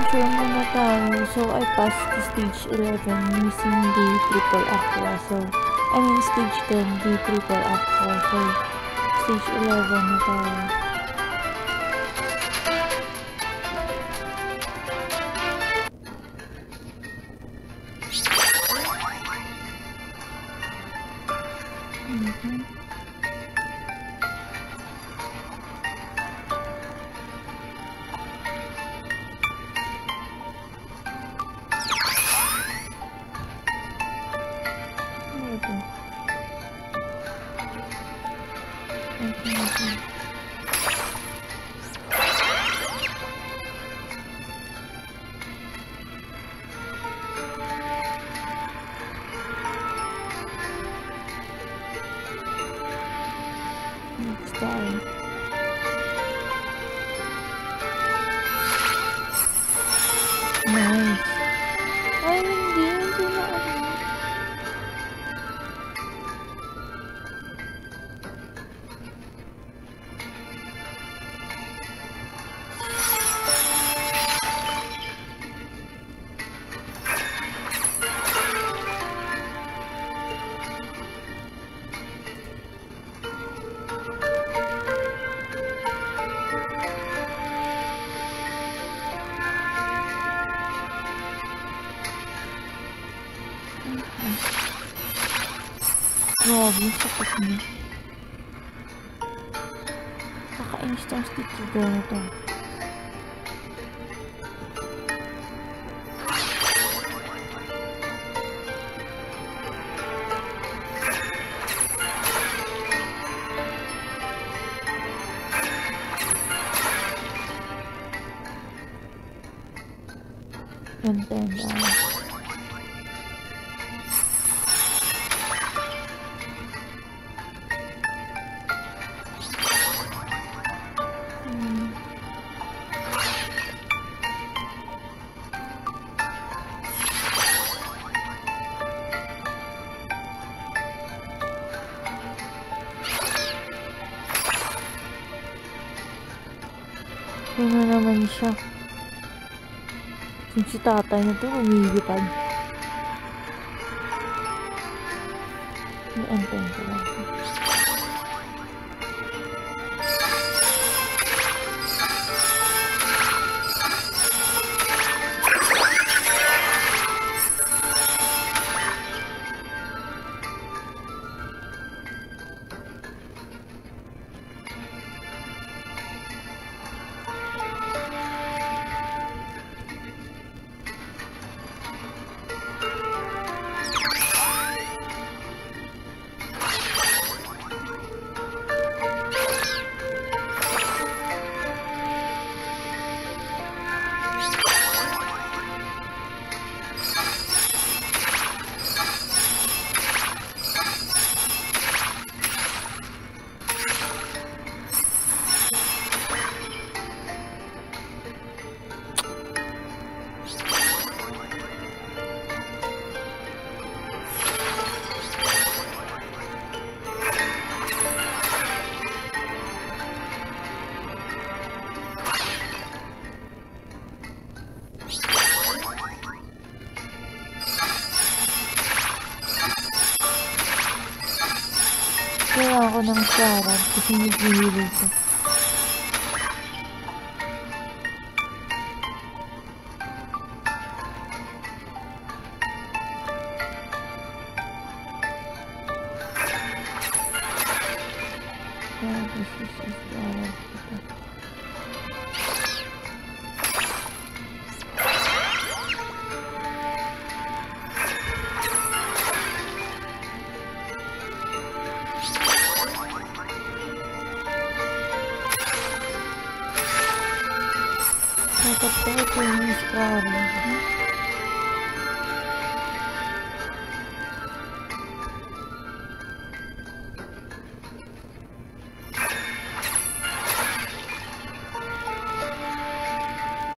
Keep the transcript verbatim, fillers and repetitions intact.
picture muna tayo. So, I passed to stage eleven using the triple aqua. So, I mean stage ten, the triple aqua. So, stage eleven na tayo. Mm-hmm. Next time. Nice. Ay, hindi. Hindi na ano. Grabe, sakit niya. Kakainis tong sticker na to. Nintendo. Ano naman siya? Yung si tatay na ito, umigipad. I-antay ko lang. Kaya ako ng sarap kasi nag-iwili ko. Kaya this is a sarap. Dapat ko ito yung scarab.